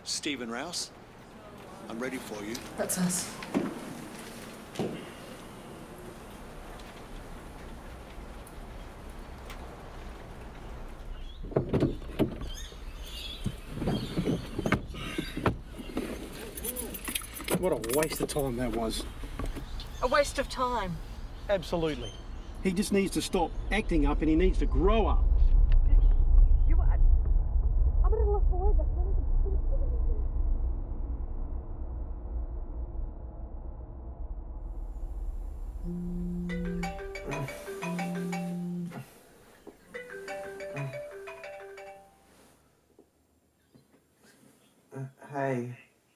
Kyan Rowse. I'm ready for you. That's us. What a waste of time that was. A waste of time. Absolutely. He just needs to stop acting up and he needs to grow up. You are... I'm a little off the word, but I don't Hey.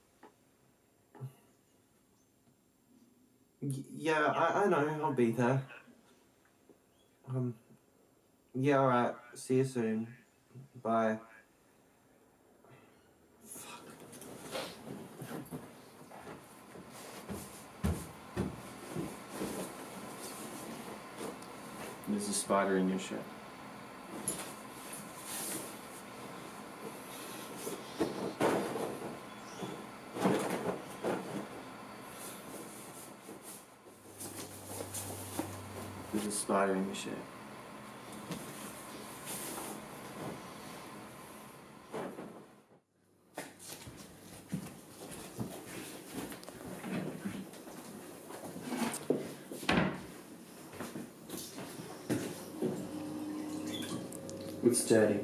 Yeah, I know, I'll be there. Yeah, alright. See you soon. Bye. Fuck. There's a spider in your shirt. There's a spider in your shirt. It's dirty.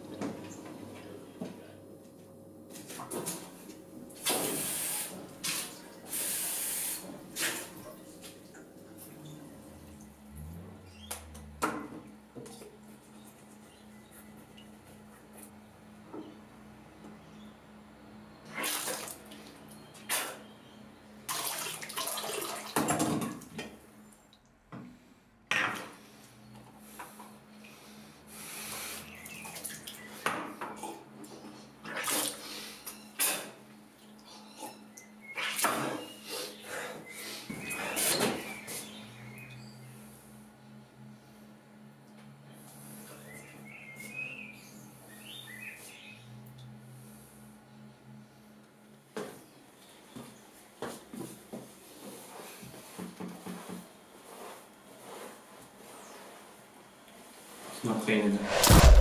Not clean in there.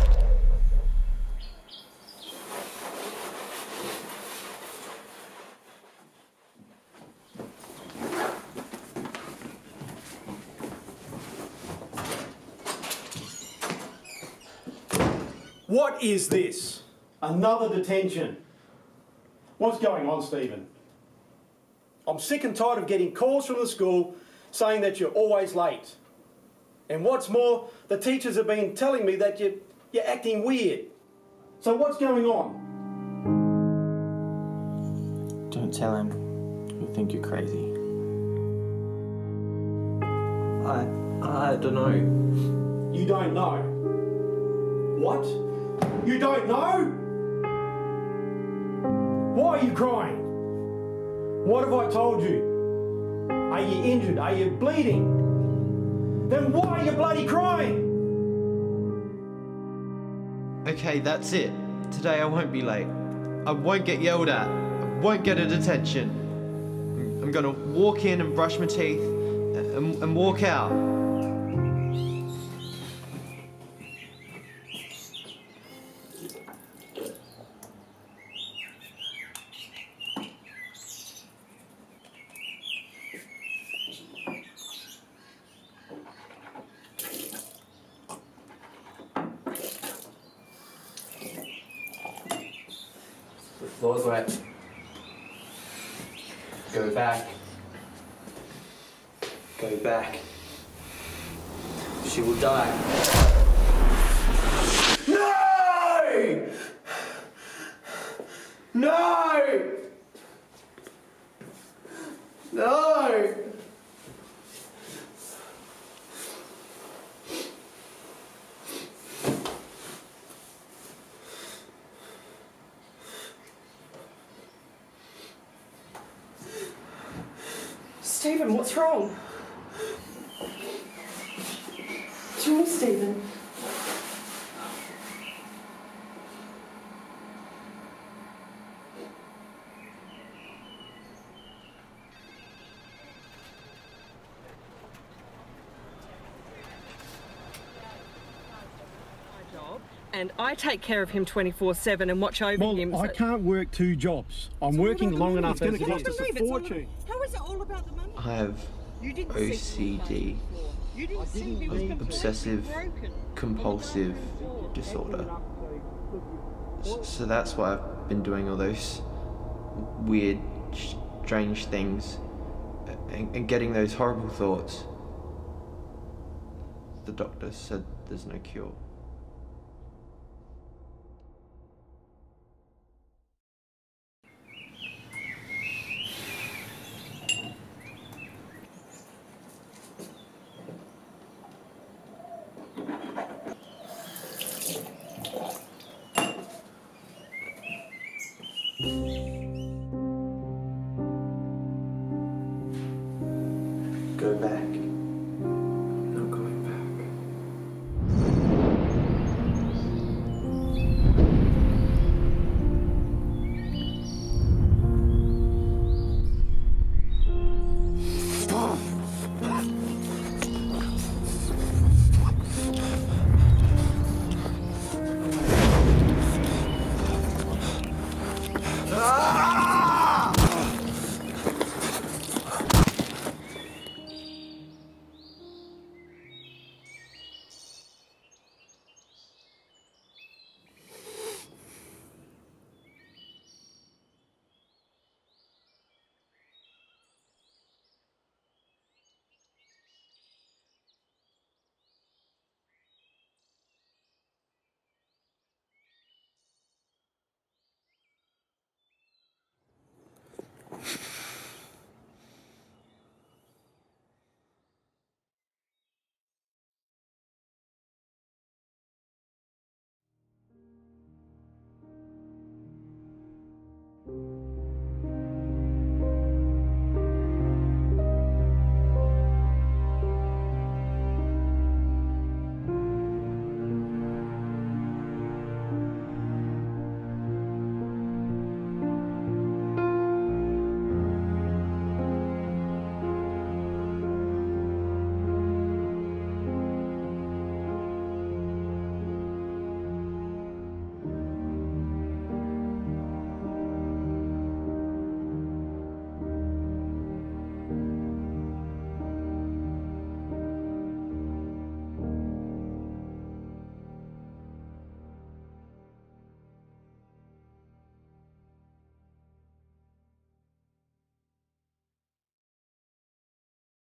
What is this? Another detention. What's going on, Stephen? I'm sick and tired of getting calls from the school saying that you're always late. And what's more, the teachers have been telling me that you're acting weird. So what's going on? Don't tell him. He'll think you're crazy. I don't know. You don't know? What? You don't know? Why are you crying? What have I told you? Are you injured? Are you bleeding? Then why are you bloody crying? Okay, that's it. Today I won't be late. I won't get yelled at. I won't get a detention. I'm gonna walk in and brush my teeth and walk out. The floor's wet. Go back. Go back. She will die. No! No! No! Stephen, what's wrong? What's wrong, Stephen? understand. I take care of him 24/7 and watch over him. Well, I can't work 2 jobs. I'm working long enough as it is. It's a fortune. How is it all about the money? I have OCD, obsessive compulsive disorder. So that's why I've been doing all those weird, strange things and getting those horrible thoughts. The doctor said there's no cure. Go back.